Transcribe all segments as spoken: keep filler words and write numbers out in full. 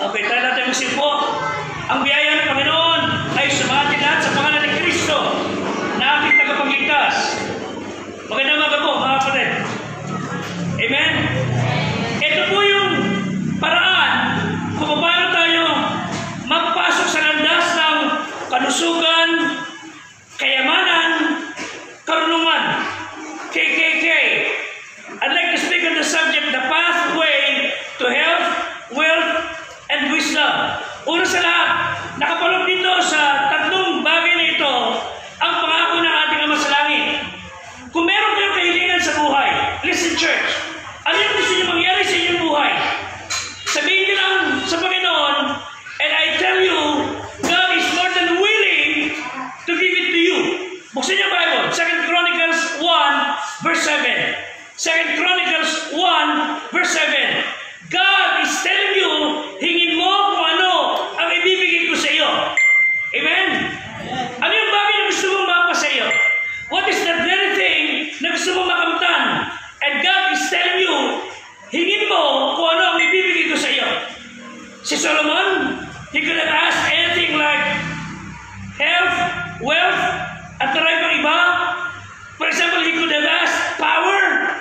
Okay, tayo natin magsimpo. Ang biyaya ng Panginoon ay sumati lahat sa pangalan ni Kristo na ating tagapagligtas. Magandang umaga po, mga kapatid. Amen? Ito po yung paraan kung paano tayo magpasok sa landas ng kalusugan, kayamanan, karunungan. K K K. I'd like to speak on the subject, the pathway to health, wealth, and wisdom. Una sa lahat, nakapalog dito sa tatlong bagay na ito ang pangako ng ating Ama sa Langit. Kung meron kayong kahilingan sa buhay, listen church, ano yung gusto niyo mangyari sa inyong buhay? Sabihin niyo lang sa Panginoon, and I tell you, God is more than willing to give it to you. Buksan niyo ang Bible, Second Chronicles one, verse seven. Second Chronicles one, verse seven. God is telling you, hingin mo kung ano ang ibibigay ko sa iyo. Amen? Ano yung bagay na gusto mong mapa sa iyo? What is the very thing na gusto mong makamtan? And God is telling you, hingin mo kung ano ang ibibigay ko sa iyo. Si Solomon, he could have asked anything like health, wealth, at maraming pang iba. For example, he could have asked power,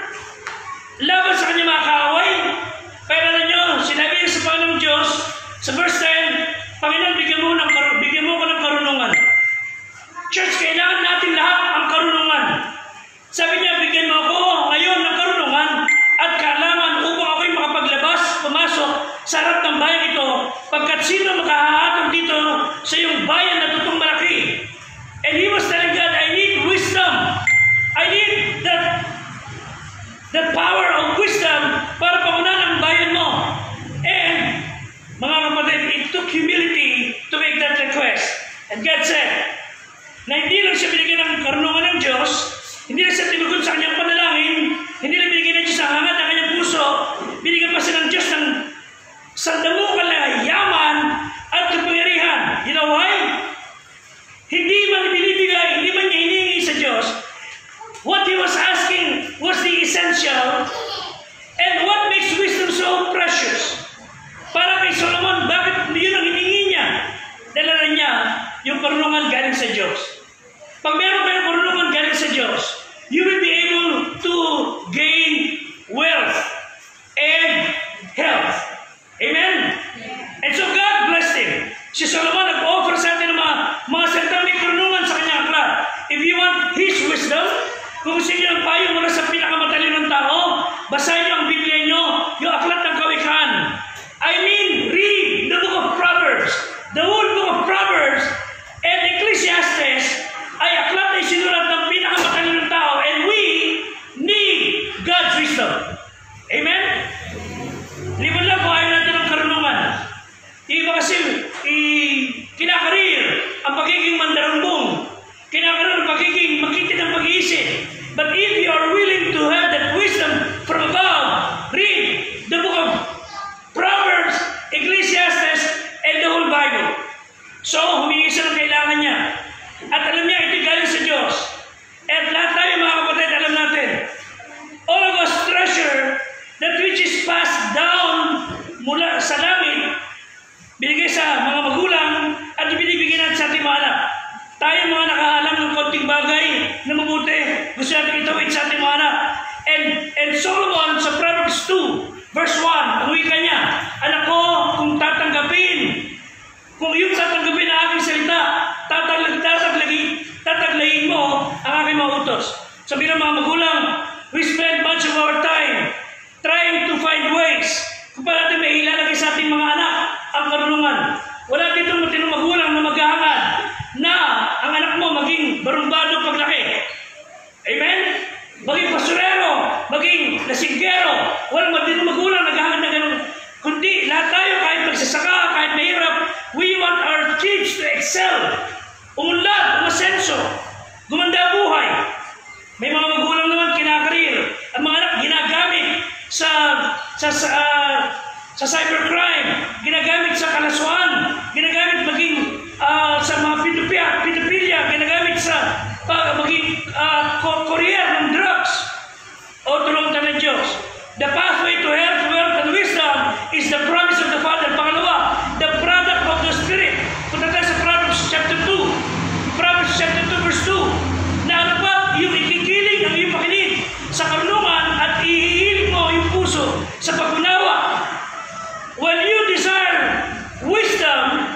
laban sa kanyang mga kaaway. Pero alam nyo, sinabi niya sa Panginoong Diyos, sa verse ten, Panginoon, bigyan mo, ng, bigyan mo ko ng karunungan. Church, kailangan natin lahat ang karunungan. Sabi niya, bigyan mo ako ngayon ng karunungan at kaalaman upang ako'y makapaglabas, pumasok sa harap ng bayan ito, pagkat sino makahahatong dito sa iyong bayan na tutong malaki. And he was telling God, I need wisdom. I need that, that power of wisdom para pangunahan ang bayan mo. And, mga kapatid, it took humility to make that request. And God said, na hindi lang siya binigyan ng karunungan ng Diyos, hindi lang siya tinugon sa kanyang panalangin, hindi lang binigyan ng Diyos ang hangat ng kanyang puso, binigyan pa siya ng Diyos ng sandamukal na yaman at kapangyarihan. You know why? Hindi man binibigay, hindi man niya hinihingi sa Diyos. What he was asking was the essential. And what makes wisdom so precious? Para kay Solomon, bakit yun ang hiningi niya? Dala niya yung karunungan galing sa Diyos. Pag meron kayong karunungan galing sa Diyos, you will be able to gain wealth and health. Amen? And so God blessed him. Si Solomon nag-offer sa atin ng mga, mga salitang may karunungan sa kanyang aklat. If you want His wisdom, kung gusto niyo ng payo mula sa pinakamatalinong tao, basahin niyo ang Biblia niyo, yung aklat ng Kawikaan. I mean, read the book of Proverbs. The whole book of Proverbs and Ecclesiastes ay aklat na isinulat ng pinakamatalinong tao, and we need God's wisdom. Amen? Liban lang kung ayaw natin ng karunungan. Iba kasi i- kinakarir ang pagiging mandarumbong. Kinakarir ang pagiging makitid ang pag-iisip. But if you are willing to have that wisdom from God, read the book of Proverbs, Ecclesiastes, and the whole Bible. So, humingi siya ng kailangan niya. At alam niya, ito galing sa Diyos. At lahat tayo, mga kapatid, alam natin, all of us treasure that which is passed down mula sa langit, binigay sa mga magulang, at binibigyan natin sa ating mga anak. Tayo mga nakaalam ng konting bagay na mabuti, gusto natin itawid sa ating mga anak. And, and Solomon sa Proverbs two, verse one, ang wika niya, anak ko, kung tatanggapin, kung yung tatanggapin ang aking salita, tataglag, tataglag, tataglayin mo ang aking mga utos. Sabi ng mga magulang, we spend much of our time trying to find ways kung paano natin may ilalagay sa ating mga anak ang karunungan. Wala ditong matinong magulang na maghahangad na ang anak mo maging barumbado paglaki. Amen? Maging pasurero, maging lasinggero. Walang matinong magulang na naghahangad na ganun. Kundi lahat tayo, kahit magsasaka, kahit mahirap, we want our kids to excel. Umunlad, umasenso, gumanda buhay. May mga magulang naman kinakarir. Ang mga anak ginagamit sa sa sa, uh, sa cybercrime, ginagamit sa kalaswaan, ginagamit maging uh, sa mga pedophilia, ginagamit sa uh, maging uh, courier ng drugs. O tulong tayo ng Diyos. The pathway to health, wealth, and wisdom is the promise of the Father. Pangalawa, wisdom,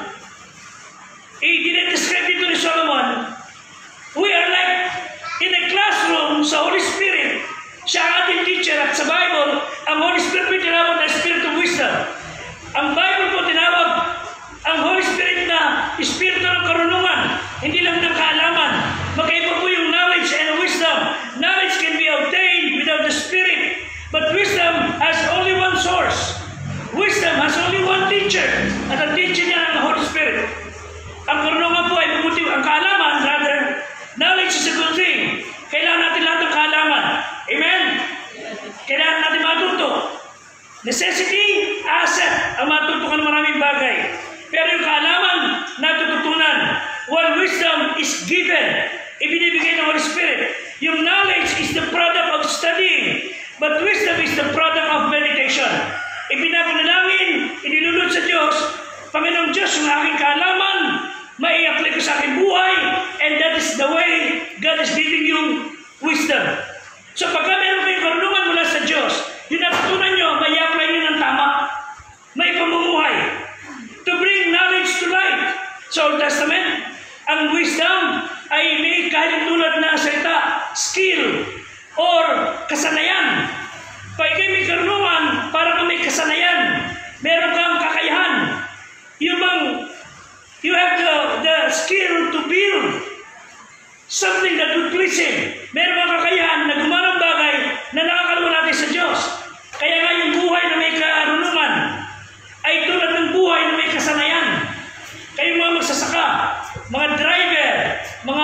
he didn't describe it to Solomon. We are like in a classroom sa Holy Spirit. Siya ang ating teacher at sa Bible, ang Holy Spirit po tinawag na Spirit of Wisdom. Ang Bible po tinawag ang Holy Spirit na Espiritu ng karunungan, hindi lang ng kaalaman. Magkaiba po yung knowledge and wisdom. Knowledge can be obtained without the Spirit, but wisdom has only one source. Wisdom has only one teacher, at ang teacher niya ang Holy Spirit. Ang karunungan po ay mabuti, ang kaalaman, rather, knowledge is a good thing. Kailangan natin lahat ng kaalaman. Amen? Kailangan natin matuto. Necessity, asset, ang matuto ka ng maraming bagay. Pero yung kaalaman, natututunan. While wisdom is given, ibinibigay ng Holy Spirit. Yung knowledge is the product of studying, but wisdom is the product of meditation. Ipinapanalangin, inilulod sa Diyos, Panginoong Diyos, yung aking kaalaman, mai-apply ko sa aking buhay, and that is the way God is giving you wisdom. So pagka meron kayong karunungan mula sa Diyos, yung natutunan nyo, mai-apply nyo ng tama, may pamumuhay. To bring knowledge to life. Sa Old Testament, ang wisdom ay may kahit tulad na salita, skill, or kasanayan. Pag kayo may karunungan, para kang may kasanayan, meron kang kakayahan. Yung bang, you have the, the skill to build something that would please Him. Meron kang kakayahan na gumawa ng bagay na nakakaluwa natin sa Diyos. Kaya nga yung buhay na may karunungan ay tulad ng buhay na may kasanayan. Kayo mga magsasaka, mga driver, mga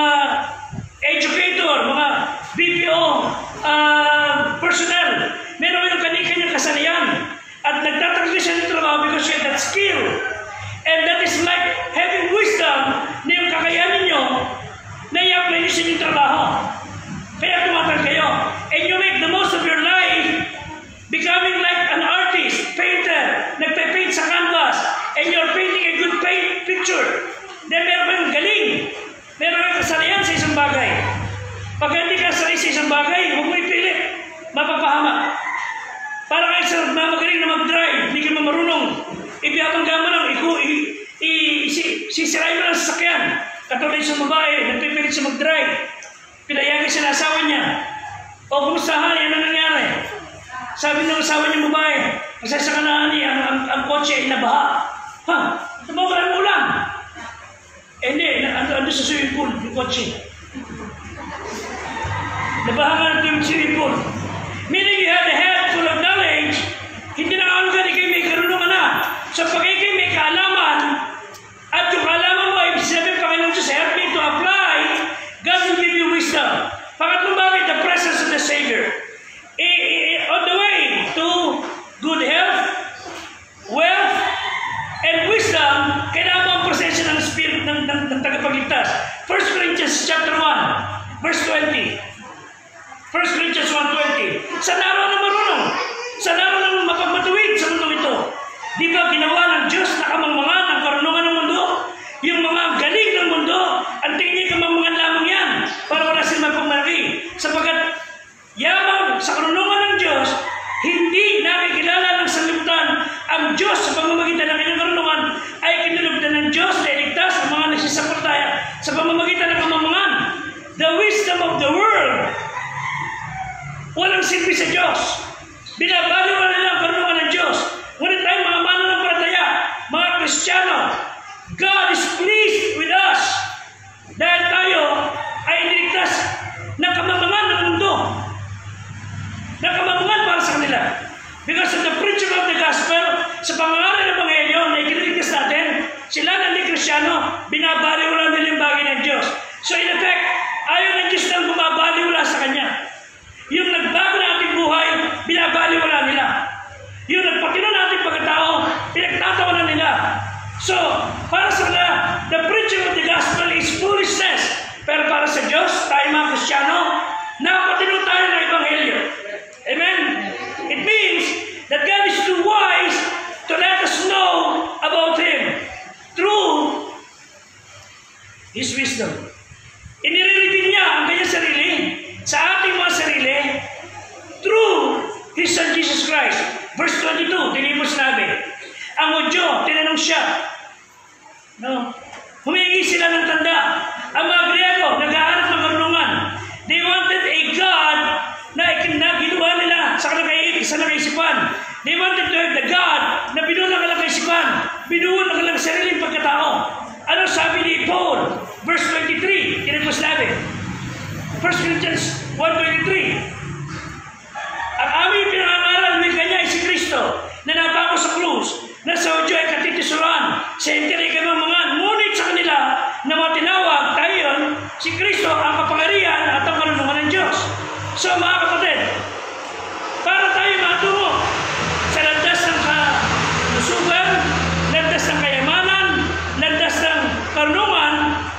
educator, mga B P O uh, personnel, meron kayong kanya-kanyang kasanayan at nagtatransfer siya ng trabaho because you have that skill. And that is like having wisdom na yung kakayanin nyo na i-apply nyo sa inyong trabaho. Kaya tumatal kayo. And you make the most of your life becoming like an artist, painter, nagpe-paint sa canvas, and you're painting a good paint picture. Then meron kayong galing. Meron kayong kasanayan sa isang bagay. Pag hindi ka sanay sa isang bagay, huwag mo ipilit. Mapapahama. Para kayo sa mamagaling na mag-drive, hindi ka marunong. Ibiyabangga mo lang, sisirain mo lang sa sakyan. Katulad sa babae, nagpipilit sa mag-drive. Pinayagin siya na asawa niya. O kumustahan, yan ang nangyari. Sabi ng asawa niya babae, masasaka na ani, ang, ang, ang kotse ay nabaha. Ha? Nabawalan mo ulan. Eh hindi, ando, ando sa swimming pool, yung kotse. Nabaha nga ito yung swimming pool. Meaning you have a head full of knowledge, hindi na kaano ka, kayo may karunungan na. So pag kayo may kaalaman, at yung kaalaman mo ay sabi Panginoon Diyos, help me to apply, God will give you wisdom. Pangatlong bagay, the presence of the Savior. E, e, on the way to good health, wealth, and wisdom, kailangan mo ang presensya ng Spirit ng, ng, ng tagapagligtas. First Corinthians chapter one, verse twenty. First Corinthians one twenty. Sa araw na marunong, sa araw na mapagmatuwid sa mundo ito, di ba ginawa ng Diyos na kamangmangan ang karunungan ng mundo? Yung mga galing ng mundo, ang tingin niya kamangmangan lamang yan para wala silang magpagmalaki. Sapagkat yamang sa karunungan ng Diyos, hindi nakikilala ng sanlibutan ang Diyos sa pamamagitan ng kanyang karunungan ay kinulugdan ng Diyos na iligtas ang mga nagsisaportaya sa pamamagitan ng kamangmangan. The wisdom of the world, walang silbi sa Diyos. Binabaliw na nila ang karunungan ng Diyos. Ngunit tayo mga mananampalataya, mga Kristiyano, God is pleased with us dahil tayo ay iniligtas ng kamangmangan ng mundo. Ng kamangmangan para sa kanila. Because of the preaching of the gospel, sa pangangalan ng Ebanghelyo na ikiniligtas natin, sila na hindi Kristiyano, binabaliwala nila yung bagay ng Diyos. So in effect, ayaw ng Diyos nang bumabaliwala sa Kanya. Yung nagbago na ating buhay, binabaliwala nila. Yung nagpakino na ating pagkatao, pinagtatawanan nila. So, para sa kanila, the preaching of the gospel is foolishness. Pero para sa Diyos, tayo mga Kristiyano, napatino tayo ng Ebanghelyo. Amen? It means that God is too wise to let us know about Him through His wisdom. Inire-reveal niya ang kanyang sarili sa ating mga sarili through His Son Jesus Christ. Verse twenty-two, tinipos namin. Ang Hudyo, tinanong siya. No? Humingi sila ng tanda. Ang mga Griego, nag-aaral ng karunungan. They wanted a God na, na ginawa nila sa kanilang sa kaisipan. They wanted to have the God na binuo ng kanilang kaisipan. Binuo ng kanilang sariling pagkatao. Ano sabi ni Paul? Verse twenty-three, kinagpas natin. First Corinthians one twenty-three. Ang aming pinangangaral ng kanya ay si Kristo na napako sa krus, na sa Udyo ay katitisuran, sa intiri kayo mga, ngunit sa kanila na matinawag tayo yun, si Kristo ang kapangyarihan at ang karunungan ng Diyos. So mga kapatid, para tayo matungo sa landas ng kalusugan, landas ng kayamanan, landas ng karunungan,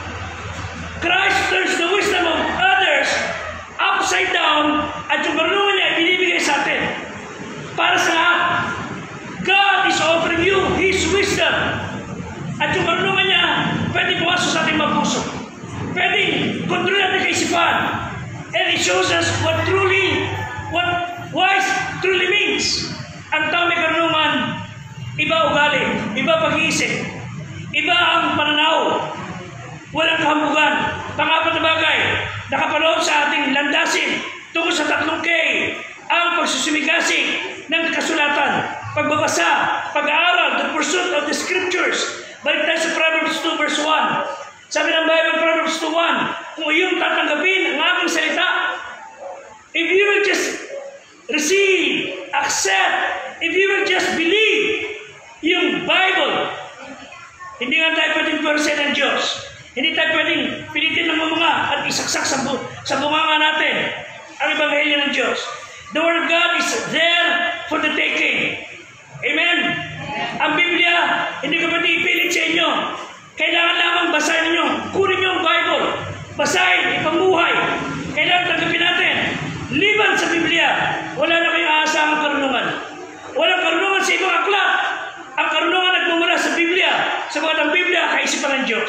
Christ turns the wisdom of others upside down at yung karunungan niya ibinibigay sa atin. Para sa lahat, God is offering you His wisdom. At yung karunungan niya, pwede pumasok sa ating mga puso. Pwede kontrol natin kaisipan. And it shows us what truly, what wise truly means. Ang tao may karunungan, iba ugali, iba pag-iisip, iba ang pananaw, walang kahambugan. Pangapat na bagay, nakapanood sa ating landasin tungkol sa tatlong K, ang pagsusumigasig ng kasulatan, pagbabasa, pag-aaral, the pursuit of the scriptures. Balik tayo sa Proverbs two verse one. Sabi ng Bible, Proverbs two one, kung iyong tatanggapin ang aking salita, if you will just receive, accept, if you will just believe yung Bible, hindi nga tayo pwedeng persen ng Diyos. Hindi tayo pwedeng pilitin ng mga at isaksak sa, bu sa bunganga natin ang Ebanghelyo ng Diyos. The Word of God is there for the taking. Amen? Ang Biblia, hindi ko pwede ipilit sa inyo. Kailangan lamang basahin ninyo. Kunin nyo ang Bible. Basahin, ipambuhay. Kailangan tanggapin natin. Liban sa Biblia, wala na kayong aasahang karunungan. Walang karunungan sa ibang aklat. Ang karunungan nagmumula sa Biblia. Sabagat ang Biblia, kaisipan ng Diyos.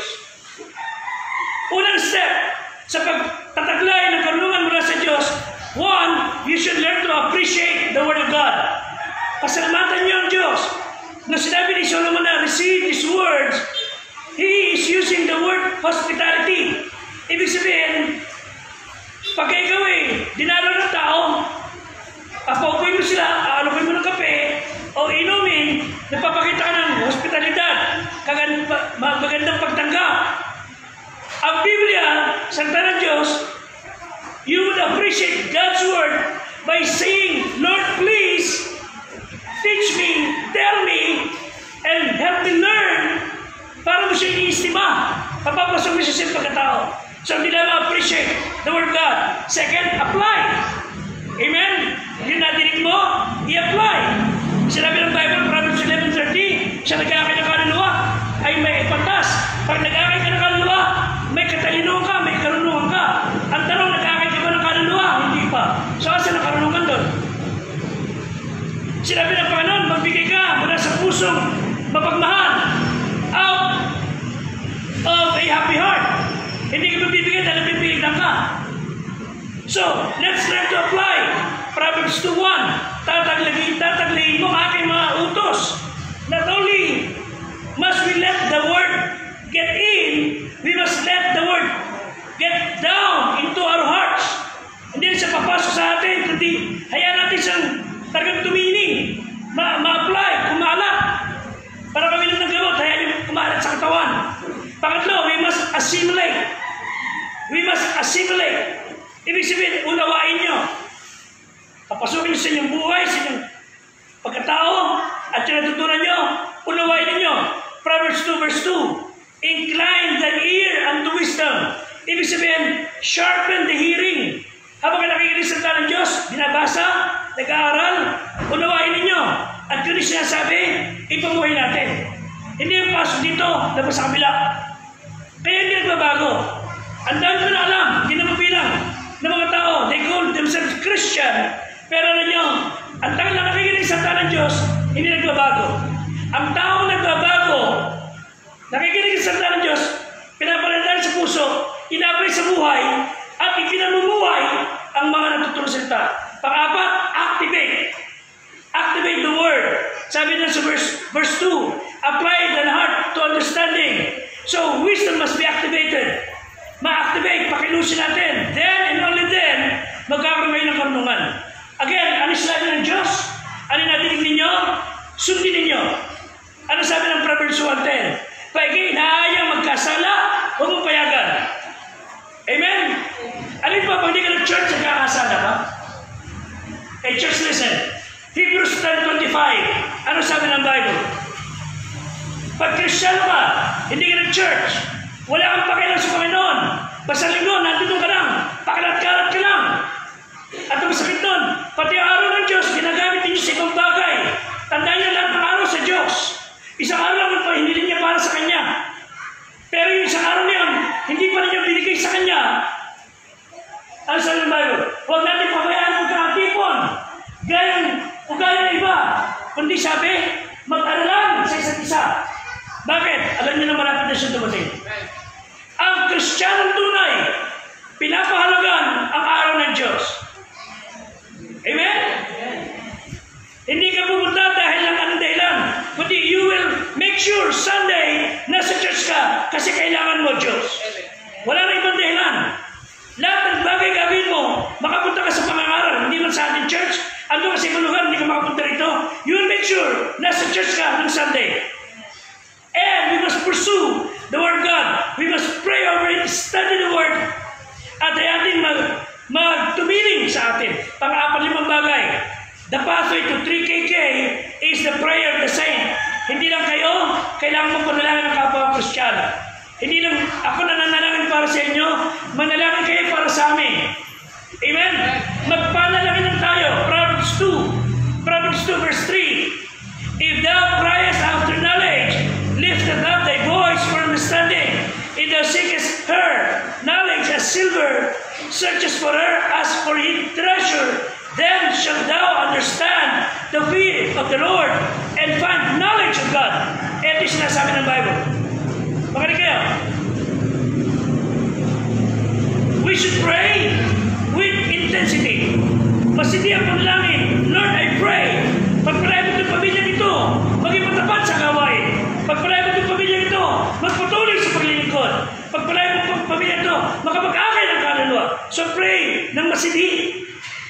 Unang step sa pagtataglay ng karunungan mula sa Diyos, one, you should learn to appreciate the Word of God. Pasalamatan niyo ang Diyos. Na sinabi ni Solomon na receive His words, he is using the word hospitality. Ibig sabihin, pag ikaw eh, dinalo ng tao, papaupoy mo sila, aalukoy mo ng kape, o inumin, napapakita ka ng hospitalidad, magandang pagtanggap. Ang Biblia, salita ng Diyos, you would appreciate God's word by saying, Lord, please, teach me, tell me, and help me learn para mo siya i-estima. Papapasok mo siya sa pagkatao. So, hindi lang appreciate the Word of God. Second, apply. Amen? Yung natinig mo, i-apply. Sinabi ng Bible, Proverbs eleven thirty, siya nag-aakay ng kaluluwa ay may ipatas. Pag nag-aakay ka ng kaluluwa, may katalino ka, may karunungan ka. Ang tanong, nag-aakay ka ba ng kaluluwa? Hindi pa. So, asa na karunungan doon? Sinabi ng Panginoon, magbigay ka mula sa pusong mapagmahal out of a happy heart. Hindi ka magbibigay dahil pipilitan ka. So, let's learn to apply Proverbs two one. Tataglayin, tataglayin mo aking mga utos. Not only must we let the word get in, we must let the word get down into our hearts. Hindi siya papasok sa atin, kundi hayaan natin siyang talagang tumining, ma-apply, ma kumalat. Para kami nang nagawot, hayaan yung kumalat sa katawan. Pangatlo, we must assimilate. We must assimilate. Ibig sabihin, unawain nyo. Papasukin nyo sa inyong buhay, sa inyong pagkatao, at yung natutunan nyo, unawain ninyo. Proverbs two verse two, incline the ear unto wisdom. Ibig sabihin, sharpen the hearing. Habang ka nakikinig sa salita ng Diyos, binabasa, nag-aaral, unawain ninyo. At yun yung sinasabi, ipamuhay natin. Hindi yung pasok dito, dapat sa kabila. Kaya hindi nagbabago. Ang dami ko na alam, hindi na mabilang ng mga tao, they call themselves Christian. Pero alam nyo, ang tagal na nakikinig sa salita ng Diyos, hindi nagbabago. Ang tao nagbabago, nakikinig sa salita ng Diyos, pinapalandaan sa puso, inabay sa buhay, at ipinamumuhay ang mga natutulong sa salita. Pang-apat, activate. Activate the word. Sabi na sa verse, verse two, applied and heart to understanding. So, wisdom must be activated. Ma-activate, pakilusin natin. Then and only then, magkakaroon kayo ng karunungan. Again, ano sabi ng Diyos? Ano natinig ninyo? Sundin ninyo. Ano sabi ng Proverbs one ten? Pag inaayang magkasala, huwag mong payagan. Amen? Alin pa, pag di ka ng-church, nagkakasala ka? Hey, church, listen. Hebrews ten twenty-five. Ano sabi ng Bible? Pag Christian ka, hindi ka ng-church, wala kang pakialam sa Panginoon. Basta linggo, nandito ka lang. Pakalat-kalat ka lang. At ang masakit nun, pati ang araw ng Diyos, ginagamit ninyo sa ibang bagay. Tandaan niyo lahat ng araw sa Diyos. Isang araw lang ito, hindi niya para sa Kanya. Pero yung isang araw niyon, hindi pa niya binigay sa Kanya. Ano sabi ng Bible? Huwag natin pabayaan ang kakatipon. Gayang ugali ng iba. Kundi sabi, mag-aralan sa isa't isa. Bakit? Alam niyo na malapit na siya dumating. Ang Kristiyanong tunay, pinapahalagan ang araw ng Diyos. Amen? Hindi ka pupunta dahil lang anong dahilan. Kundi you will make sure Sunday nasa church ka kasi kailangan mo Diyos. Wala na ibang dahilan. Lahat ng bagay gawin mo, makapunta ka sa pangangaral. Hindi man sa ating church, ando ka sa ibang lugar, hindi ka makapunta rito. You will make sure nasa church ka ng Sunday. And we must pursue the Word of God. We must pray over it, study the Word. At ay ating mag, magtumiling sa atin. Pang-apat limang bagay. The pathway to three K K is the prayer of the saint. Hindi lang kayo, kailangan magpanalangin ng kapwa Kristiyano. Hindi lang ako nananalangin para sa inyo, manalangin kayo para sa amin. Amen? Magpanalangin lang tayo. Proverbs two. Proverbs two verse three. If thou criest after knowledge, lift up thy voice for understanding. If thou seekest her, knowledge as silver, searchest for her as for hid treasure, then shalt thou understand the fear of the Lord and find knowledge of God. Ito yung sinasabi ng Bible. Makinig kayo. We should pray with intensity. Mas hindi ang panalangin. Lord, I pray. Pagpalay mo itong pamilya nito, maging matapat sa gawain. Pagpalay mo itong pamilya nito, magpatuloy sa paglilingkod. Pagpalay mo itong pamilya nito, makapag-akay ng kaluluwa. So pray ng masindi.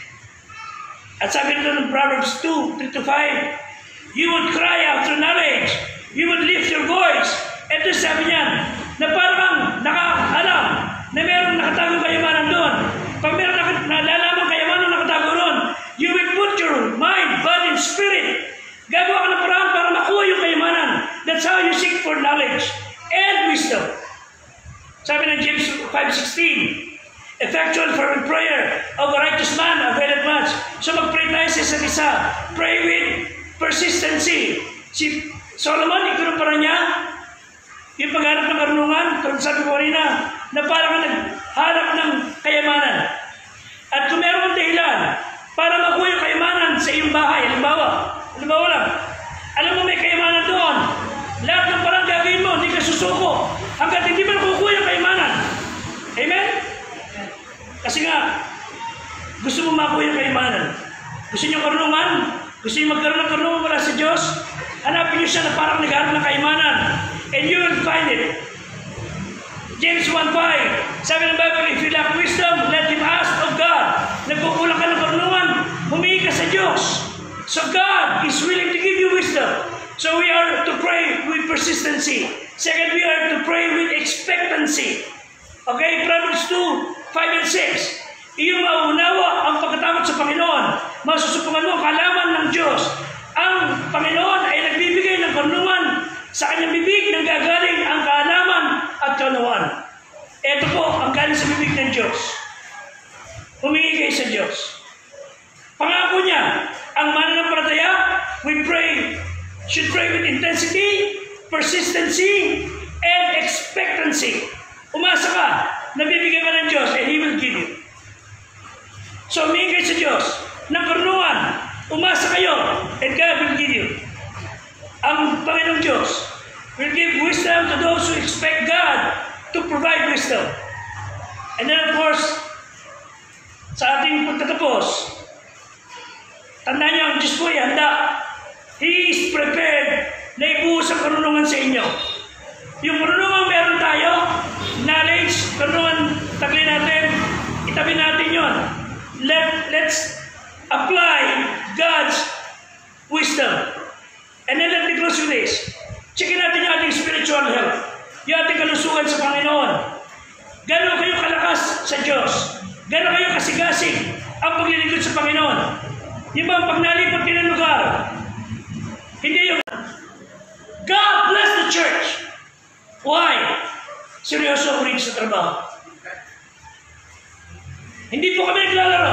At sabi nito ng Proverbs two, three to five, you would cry after knowledge. You would lift your voice. Ito sabi niyan, na parang nakaalam na mayroong nakatagong kayamanan doon. Pag mayroong nalalaman kayamanan nakatago doon, you will put your mind, body, and spirit. Gagawa ka ng paraan para makuha yung kayamanan. That's how you seek for knowledge and wisdom. Sabi ng James five sixteen, effectual fervent prayer of a righteous man availeth much. So mag-pray tayo sa isa't isa. Pray with persistency. Si Solomon, ikunumpara niya yung paghanap ng karunungan, kung sabi ko kanina, na parang naghanap ng kayamanan. At kung meron kang dahilan para makuha yung kayamanan sa iyong bahay, halimbawa, halimbawa lang, alam mo may kayamanan doon, lahat ng parang gagawin mo, hindi ka susuko, hanggat hindi mo nakukuha yung kayamanan. Amen? Kasi nga, gusto mo makuha yung kayamanan. Gusto niyo karunungan? Gusto niyo magkaroon ng karunungan mula sa Diyos? Hanapin niyo siya na parang naghanap ng kayamanan. And you will find it. James one five, sabi ng Bible, if you lack wisdom, let him ask of God. Nagkukulang ka ng karunungan, humingi ka sa Diyos. So God is willing to give you wisdom. So we are to pray with persistency. Second, we are to pray with expectancy. Okay, Proverbs two, five and six. Iyong mauunawa ang pagkatakot sa Panginoon. Masusupungan mo ang kalaman ng Diyos. Ang Panginoon ay nagbibigay ng karunungan. Sa kanyang bibig nang gagaling ang kaalaman at kaunawaan. Ito po ang galing sa bibig ng Diyos. Humingi kayo sa Diyos. Pangako niya, ang mananampalataya, we pray, should pray with intensity, persistency, and expectancy. Umasa ka, nabibigyan ka ng Diyos, and He will give you. So, humingi kayo sa Diyos ng karunungan. Umasa kayo, and God will give you. Ang Panginoong Diyos will give wisdom to those who expect God to provide wisdom. And then of course, sa ating pagtatapos, tandaan niyo ang Diyos po ay handa. He is prepared na ibuhos ang karunungan sa inyo. Yung karunungan meron tayo, knowledge, karunungan, tagli natin, itabi natin yun. Let, let's apply God's wisdom. And then let me close with this. Checkin natin yung ating spiritual health, yung ating kalusugan sa Panginoon. Gano'n kayo kalakas sa Diyos? Gano'n kayo kasigasig ang paglilingkod sa Panginoon? Yung ba pag nalipot kayo ng lugar, hindi yung God bless the church. Why? Seryoso ako rin sa trabaho. Hindi po kami naglalaro.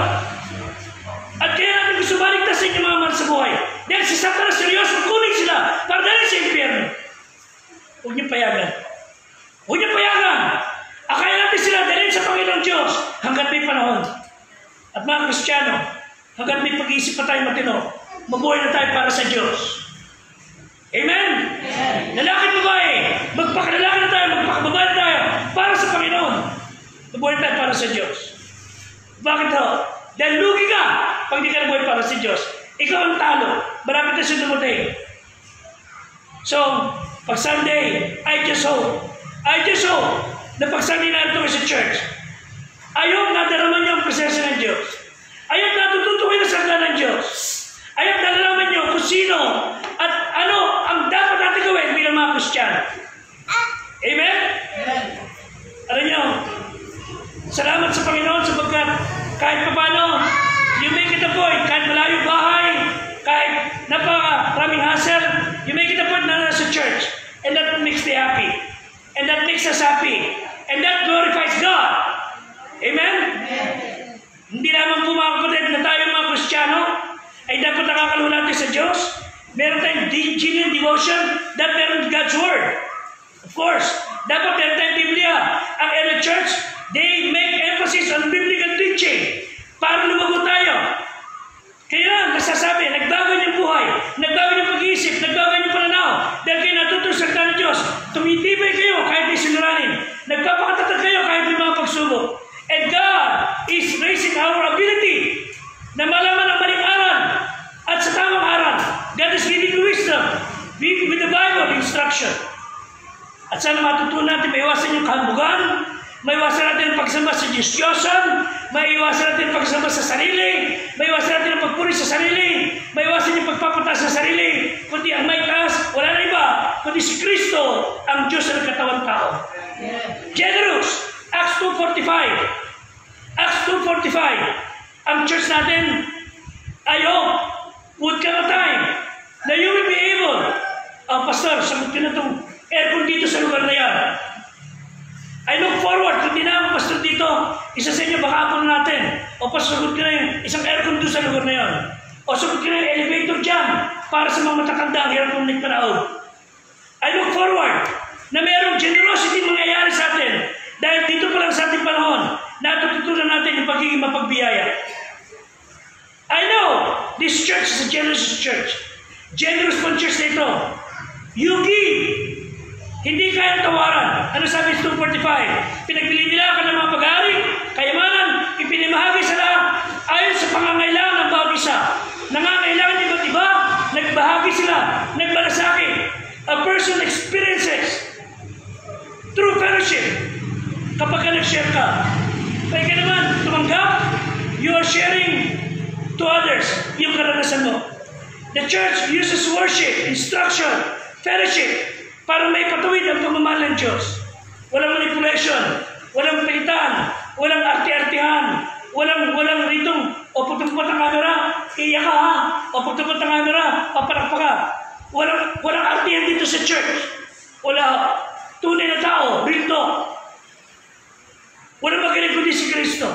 At kaya natin gusto maligtas sa inyo mga mahal sa buhay. Dahil si Satanas seryoso, kunin sila para dahil sa impyerno. Huwag niyo payagan. Huwag niyo payagan. Akaya natin sila dalhin sa Panginoong Diyos hanggat may panahon. At mga Kristiyano, hanggat may pag-iisip pa tayo matino, mabuhay na tayo para sa Diyos. Amen? Amen. Lalaki at babae, magpakalalaki na tayo, magpakababae na tayo para sa Panginoon. Mabuhay tayo para sa Diyos. Bakit ho? Dahil lugi ka pag di ka nabuhay para sa Diyos. Ikaw ang talo. Marami na siya dumating. So, pag Sunday, I just hope, I just hope na pag Sunday na ito sa church, ayaw nadaraman niyo ang presensya ng Diyos. Ayaw natututo kayo sa salita ng Diyos. Ayaw nadaraman niyo kung sino at ano ang dapat natin gawin bilang mga Kristiyano. Amen? Amen. Alam niyo, salamat sa Panginoon sapagkat kahit pa paano, you make it a point, kahit malayo bahay, kahit napaka-raming hassle, you make it a point na nasa church. And that makes me happy. And that makes us happy. And that glorifies God. Amen? Amen. Hindi naman po mga kapatid na tayo mga Kristiyano ay dapat nakakaluha natin sa Diyos. Meron tayong genuine devotion that meron God's Word. Of course, dapat meron tayong Biblia. Ang early church, they make emphasis on biblical teaching para lumago tayo. Kaya lang, nasasabi, nagbago yung buhay, nagbago yung pag-iisip, nagbago yung pananaw. Dahil kayo natutunan sa salita ng Diyos, tumitibay kayo kahit may sinuranin. Nagpapakatatag kayo kahit may mga pagsubok. And God is raising our ability na malaman ang maling aral at sa tamang aral. God is giving wisdom with the Bible instruction. At sana matutunan natin, maiwasan yung kahambugan, maiwasan natin ang pagsamba sa Diyos-Diyosan, maiwasan natin ang pagsamba sa sarili, maiwasan natin ang pagpuri sa sarili, maiwasan yung pagpapataas sa sarili, kundi ang may taas, wala na iba, kundi si Kristo, ang Diyos na nagkatawang tao. Generous, Acts two forty-five. Acts two forty-five. Ang church natin, I hope, would come a time na you will be able, oh, Pastor, sagot ko na itong aircon dito sa lugar na yan. I look forward, kung di na ako pastor dito, isa sa inyo baka apon natin. O pastor, sagot ko na yung isang aircon doon sa lugar na yan. O sagot ko na yung elevator dyan para sa mga matakanda ang hirap ng nagpanaog. I look forward na mayroong generosity mangyayari sa atin dahil dito pa lang sa ating panahon natututunan natin yung pagiging mapagbiyaya. I know this church is a generous church. Generous pang church na ito. You give. Hindi kaya tawaran. Ano sabi sa two forty-five? Pinagpili nila ka ng mga pag-aari, kayamanan, ipinimahagi sa lahat ayon sa pangangailangan ng bawat isa. Nangangailangan ng iba't iba, nagbahagi sila, nagmalasakit. A person experiences true fellowship kapag ka nag-share ka. Kaya ka naman, tumanggap, you are sharing to others yung karanasan mo. The church uses worship, instruction, fellowship, para may patuwid ang pagmamahal ng Diyos. Walang manipulation, walang pilitan, walang arti-artihan, walang walang ritong, o pagtupot ang camera, iiyak ka ha, o pagtupot ang camera, paparakpa ka. Walang, walang artihan dito sa church. Wala tunay na tao, real talk. Walang magaling kundi si Kristo.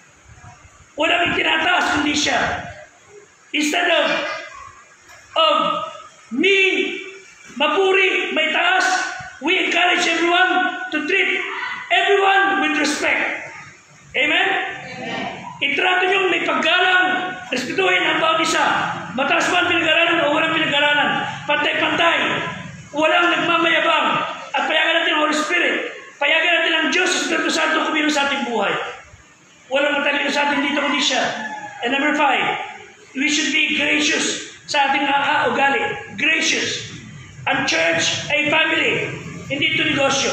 Walang itinataas kundi siya. Instead of, of me, mapuri, may taas, we encourage everyone to treat everyone with respect. Amen? Amen. Itrato nyo may paggalang, respetuhin ang bawat isa. Mataas man pinag-aralan o walang pinag-aralan. Pantay-pantay. Walang nagmamayabang. At payagan natin ang Holy Spirit. Payagan natin ang Diyos, Espiritu Santo, kumilo sa ating buhay. Walang matalino sa atin dito kundi siya. And number five, we should be gracious sa ating uh, ugali. Gracious. Ang church ay family, hindi ito negosyo.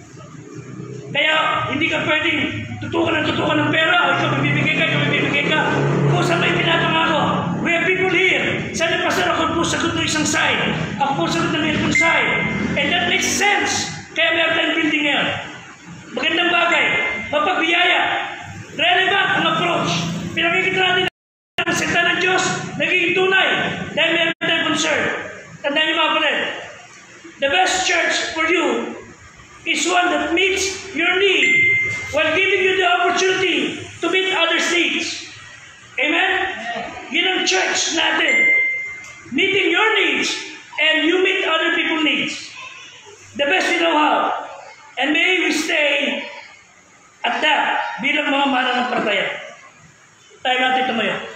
Kaya hindi ka pwedeng tutukan ng tutukan ng pera o ikaw bibigay ka, ikaw bibigay ka. Kung saan may pinapangako, we have people here. Sana pastor ako po sagot ng isang side, ako po sagot ng isang side. And that makes sense. Kaya meron tayong building ngayon. Magandang bagay, mapabiyaya, relevant ang approach. Pinakikita natin ang salita ng Diyos, nagiging tunay, dahil meron tayong concern. Tandaan niyo mga kapatid, the best church for you is one that meets your need while giving you the opportunity to meet others' needs. Amen? Yun ang church natin. Meeting your needs and you meet other people's needs. The best we know how. And may we stay at that bilang mga mananampalataya. Tayo natin tumayo.